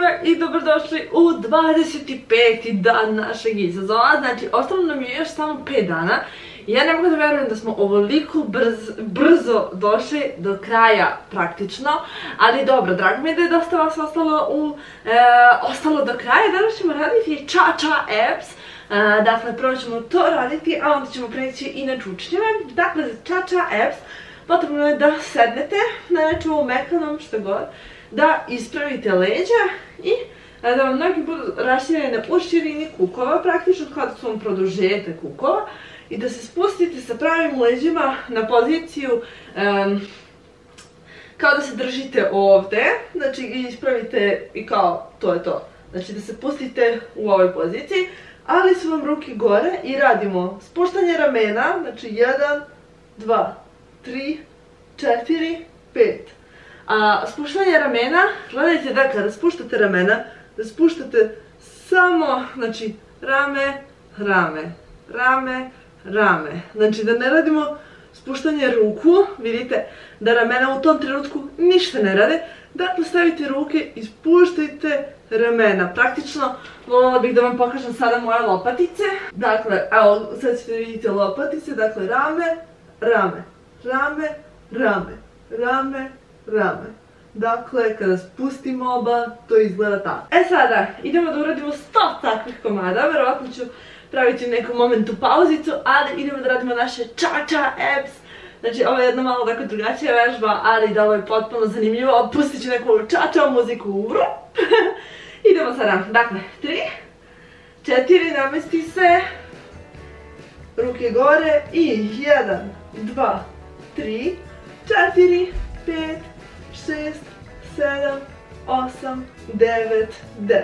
svima i dobrodošli u 25. dan našeg izazova. Znači, ostalo nam je još samo 5 dana. Ja ne mogu da verujem da smo ovoliko brzo došli do kraja praktično. Ali dobro, drago mi je da je dosta vas ostalo do kraja. Danas ćemo raditi Cha-Cha apps. Dakle, prvo ćemo to raditi, a onda ćemo preći i na čučnjeve. Dakle, za Cha-Cha apps potrebno je da sednete na nečemu mekanom, što god, da ispravite leđa i da vam noge budu raširene u širini kukova, praktično kao da su vam produžete kukova, i da se spustite sa pravim leđima na poziciju kao da se držite ovdje, znači ispravite i kao to je to. Znači da se pustite u ovoj poziciji, ali su vam ruke gore i radimo spuštanje ramena, znači 1, 2, 3, 4, 5. A spuštanje ramena, gledajte da kada spuštate ramena, da spuštate samo, znači, rame, rame, rame, rame. Znači da ne radimo spuštanje ruku, vidite da ramena u tom trenutku ništa ne rade. Dakle, stavite ruke i spuštajte ramena. Praktično, voljela bih da vam pokažem sada moje lopatice. Dakle, evo, sad ćete vidjeti lopatice, dakle, rame, rame, rame, rame, rame, rame. Dakle, kada spustimo oba, to izgleda tako. E sada, idemo da uradimo 100 takvih komada, verovatno ću praviti u nekom momentu pauzicu, ali idemo da radimo naše Cha-Cha apps. Znači, ovo je jedna malo tako drugačija vežba, ali da ovo je potpuno zanimljivo. Pustit ću neku Cha-Cha muziku. Idemo sada, dakle, 3, 4, namesti se, ruke gore i 1, 2, 3, 4, 5, 6, 7, 8, 9, 10.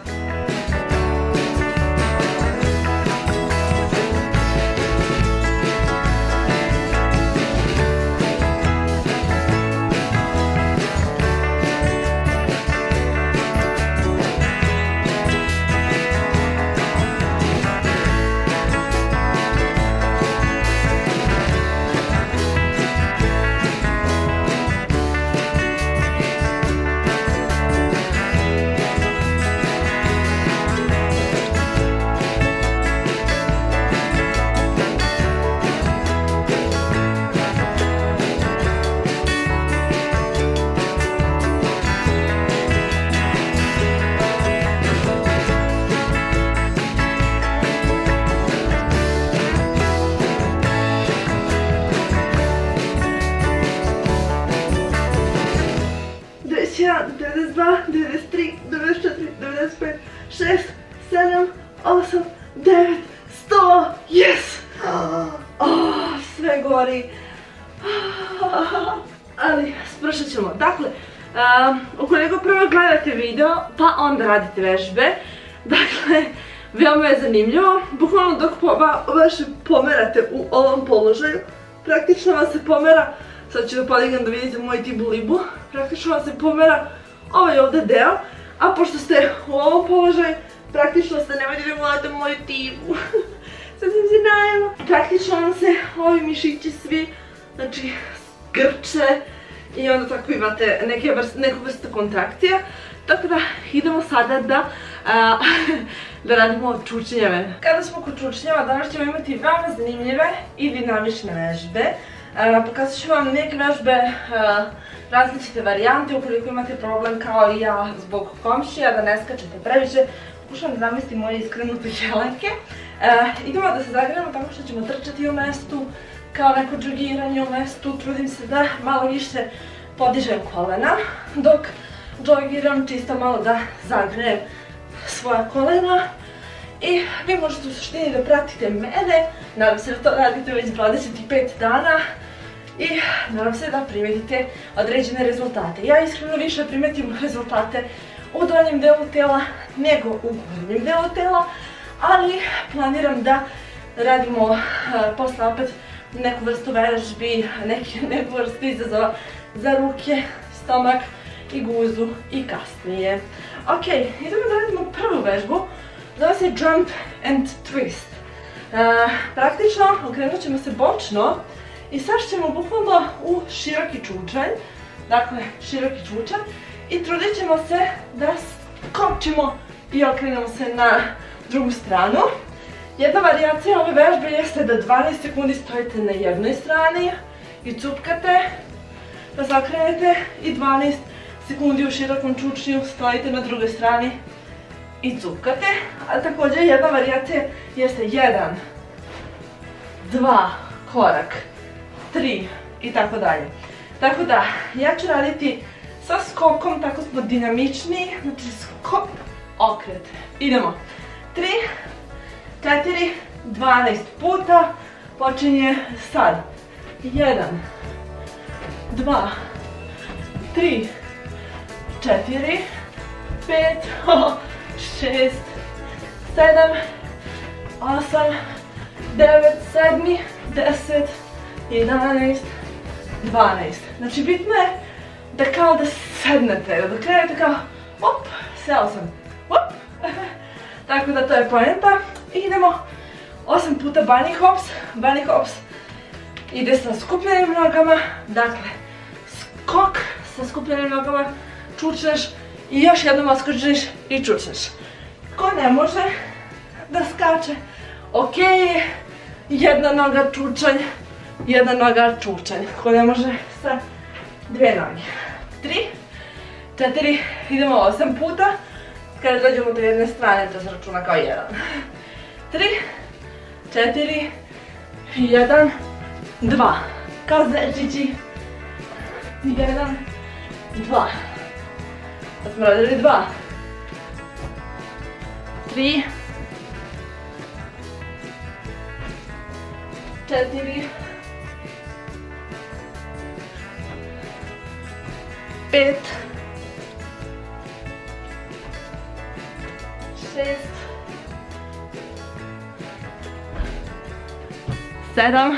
Ja, 92, 93, 94, 95, 6, 7, 8, 9, 100, yes! Sve gori. Ali, spršat ćemo. Dakle, ukoliko prvo gledate video, pa onda radite vežbe, dakle, veoma je zanimljivo. Bukvalno dok vaše pomerate u ovom položaju, praktično vam se pomera. Sad ću da podignem da vidite moj tibu-libu. Praktično vam se pomera ovaj ovdje deo, a pošto ste u ovom položaju, praktično ste nemojte da gledate moju tibu. Sad sam se najela. Praktično vam se ovi mišići svi, znači, grče i onda tako imate neku vrstu kontrakcija. Tako da idemo sada da radimo čučnjeve. Kada smo kod čučnjeva, danas ćemo imati veoma zanimljive i dinamične vežbe. Pokazat ću vam neke vežbe, različite varijante, ukoliko imate problem kao i ja zbog komšija, da ne skačete previše. Pokušavam da namestim moje iskrenute helenke. Idemo da se zagrejemo tako što ćemo trčati u mestu, kao neko džogiranje u mestu. Trudim se da malo više podižem kolena, dok džogiram, čisto malo da zagrejem svoja kolena. I vi možete u suštini da pratite mene, nadam se da to radite već 25 dana i nadam se da primetite određene rezultate. Ja iskreno više primetim rezultate u donjem delu tela nego u gornjem delu tela, ali planiram da radimo posle opet neku vrstu vežbi, neku vrstu izazova za ruke, stomak i guzu i kasnije. Ok, idemo da radimo prvu vežbu. Zove se Jump and Twist. Praktično okrenut ćemo se bočno i sašćemo bukvalno u široki čučanj. Dakle, široki čučanj. I trudit ćemo se da kopčimo i okrenemo se na drugu stranu. Jedna varijacija ove vežbe jeste da 12 sekundi stojite na jednoj strani i cupkate, pa se okrenete i 12 sekundi u širokom čučnju stojite na drugoj strani i cupkate. A također jedna varijacija jeste 1, 2, korak, 3 i tako dalje. Tako da, ja ću raditi sa skokom, tako smo dinamični, znači skok, okret. Idemo. 3, 4, 12 puta, počinje sad. 1, 2, 3, 4, 5, 6, 7, 8, 9, 7, 10, 11, 12. Znači bitno je da kao da sednete, da krenete kao op, seo sam, op. Tako da to je poenta. I idemo 8 puta bunny hops. Bunny hops ide sa skupljenim nogama, dakle skok sa skupljenim nogama, čučneš i još jednom odskočiš i čučneš. Ko ne može da skače, ok je jedna noga čučanj, jedna noga čučanj. Ko ne može sa dve noge. 3, 4, idemo 8 puta. Kada dođemo do jedne strane, to se računa kao 1. 3, 4, 1, 2. Kao zečići. 1, 2. Sad smo radili 2. 3, 4, 5, 6, 7,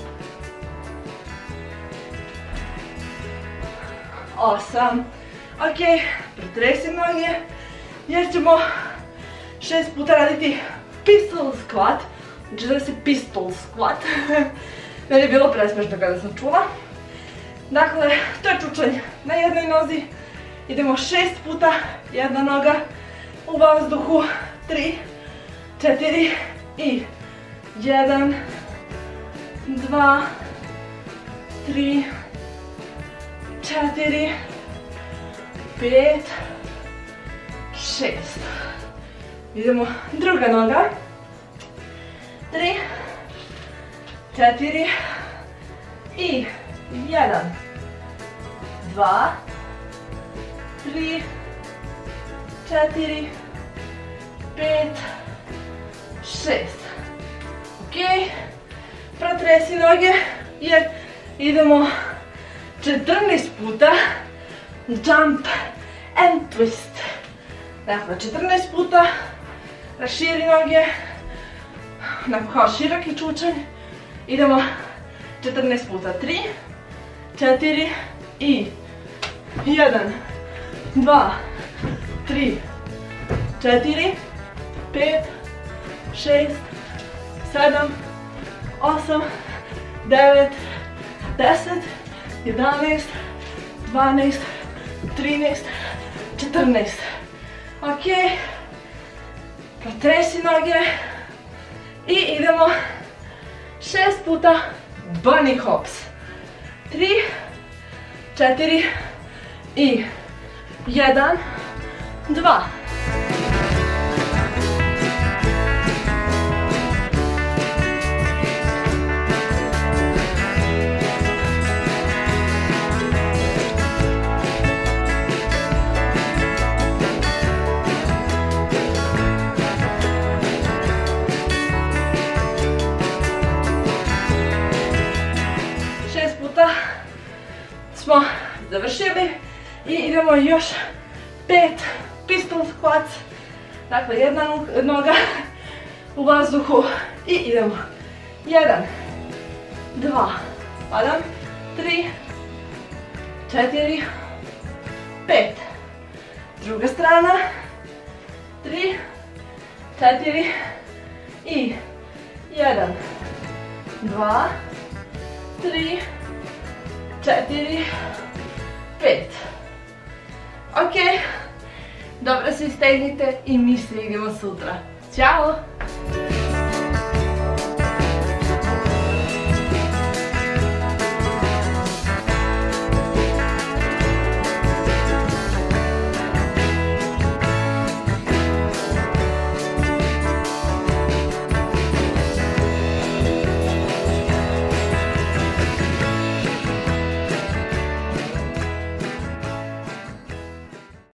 8. Ok, pretresi noge jer ćemo 6 puta raditi pistol squat. Znači da se pistol squat. Meni je bilo presmešno kada sam čula. Dakle, to je čučanj na jednoj nozi. Idemo 6 puta, jedna noga u vazduhu. 3, 4 i 1, 2, 3, 4, 5, 6. Idemo druga noga. 3, 4 i 1, 2, 3, 4, 5, 6. Ok, protresi noge jer idemo 14 puta jump and twist. Dakle, 14 puta raširi noge, onako kao široki čučanj. Idemo 14 puta. 3, 4 i 1, 2, 3, 4, 5, 6, 7, 8, 9, 10, 11, 12, 13, 14. Ok, protresi noge i idemo 6 puta bunny hops. 3, 4 i 1, 2. Smo završili i idemo još 5 pistol squats. Dakle, jedna noga u vazduhu i idemo. 1, 2, padam, 3, 4, 5. Druga strana. 3, 4 i 1, 2, 3, 4, 5. Ok, Dobro se istegnite i mi se vidimo sutra. Ćao!